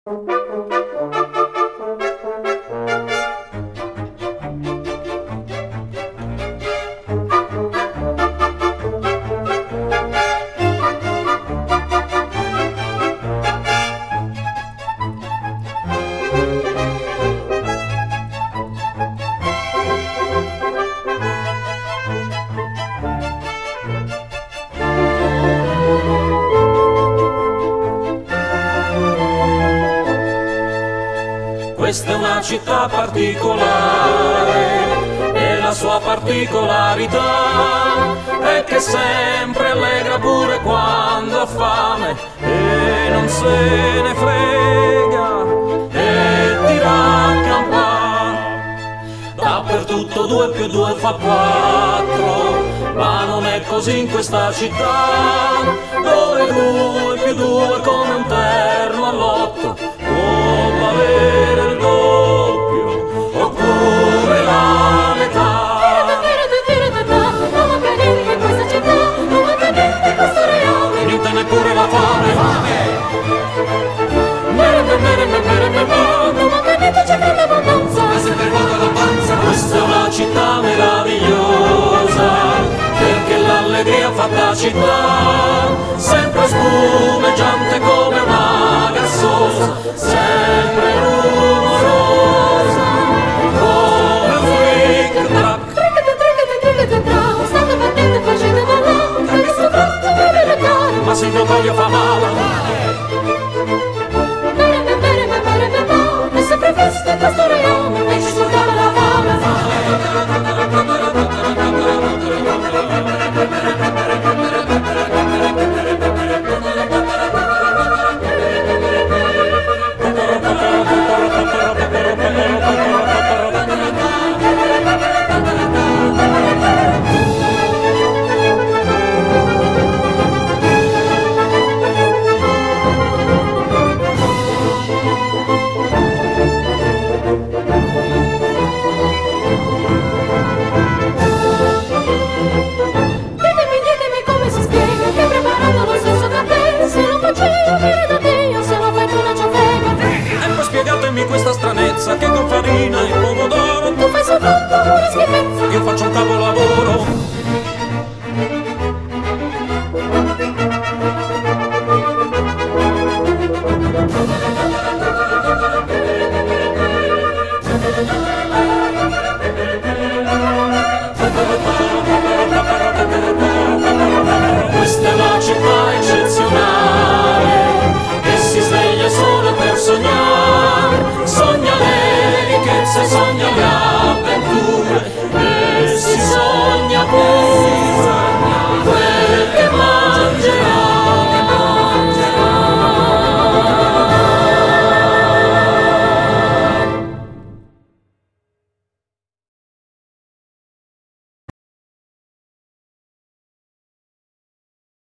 Questa è una città particolare e la sua particolarità è che è sempre allegra pure quando ha fame e non se ne frega e tira a campare. Dappertutto 2 più 2 fa 4, ma non è così in questa città dove 2 più 2 come un terno all'8 può valere il doppio oppure la metà. Non manca niente in questa città, non manca niente in questo reame, Niente neppure la fame. non manca niente, c'è grande abbondanza, Ma sempre vuota la panza. Questa è una città meravigliosa perché l'allegria fa da città, sempre spumeggiante come una gassosa, sempre rumorosa come un flic-trac. state battendo, facete ballare, che questo tratto vive la cara. Ma se il voglio fa male, È sempre festa in questo reame, e ci scordava la fame. Ditemi come si spiega che preparando lo stesso caffè, se lo facevo viene da Dio, se lo fai tu non c'è frega. e poi spiegatemi questa stranezza che con farina e pomodoro Tu fai soltanto una schifezza.